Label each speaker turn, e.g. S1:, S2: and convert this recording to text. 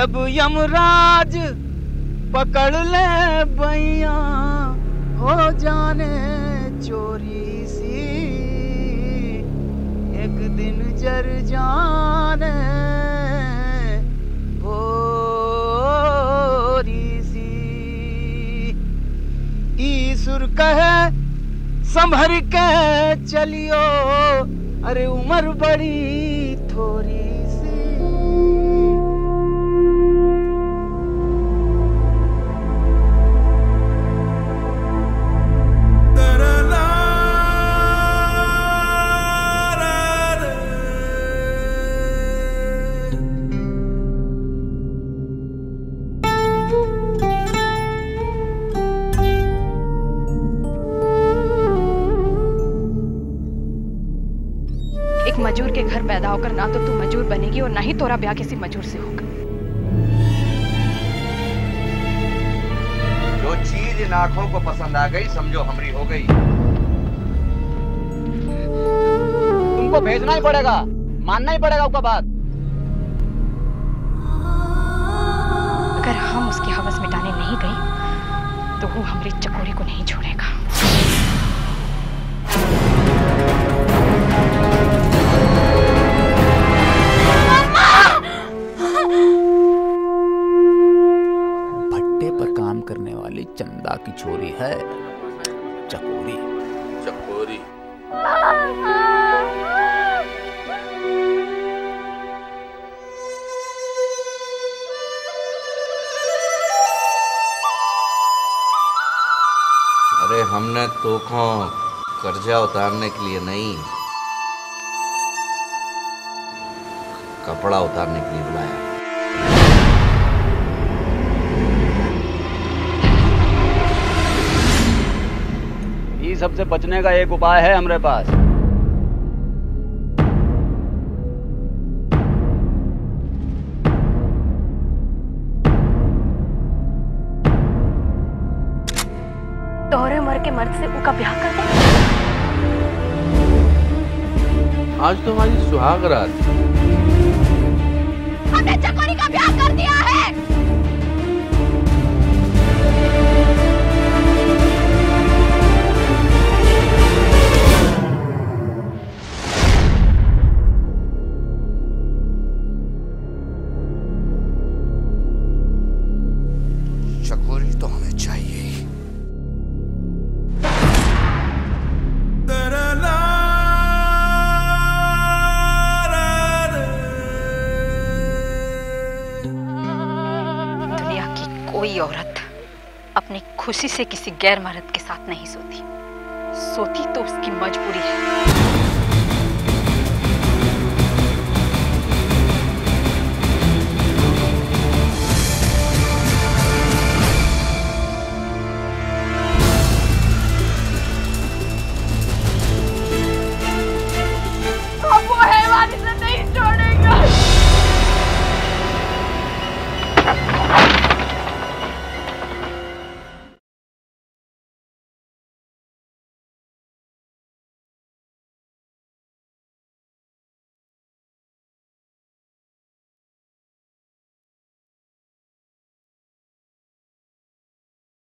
S1: जब यमराज पकड़ ले बैया हो जाने चोरी सी, एक दिन जर जाने भोरी सी। ईसुर कहे संभर के चलियो, अरे उम्र बड़ी थोड़ी सी।
S2: एक मजूर के घर पैदा होकर ना तो तू मजूर बनेगी और ना ही तोरा ब्याह किसी मजूर से होगा।
S3: जो चीज इन आंखों को पसंद आ गई समझो हमरी हो गई।
S1: तुमको भेजना ही पड़ेगा, मानना ही पड़ेगा उसका बात।
S2: अगर हम उसकी हवस मिटाने नहीं गए तो वो हमारी चकोरी को नहीं छोड़ेगा।
S4: करने वाली चंदा की छोरी है चकोरी।
S5: चकोरी
S3: अरे हमने तोखों कर्जा उतारने के लिए नहीं, कपड़ा उतारने के लिए बुलाया।
S1: सबसे बचने का एक उपाय है हमारे पास।
S2: तोहरे मर के मर्द से उनका ब्याह कर दे।
S5: आज तो हमारी सुहाग रात।
S2: हमने चकोरी का ब्याह कर दिया है।
S3: चकोरी तो हमें चाहिए।
S2: दुनिया की कोई औरत अपनी खुशी से किसी गैर मर्द के साथ नहीं सोती, सोती तो उसकी मजबूरी है।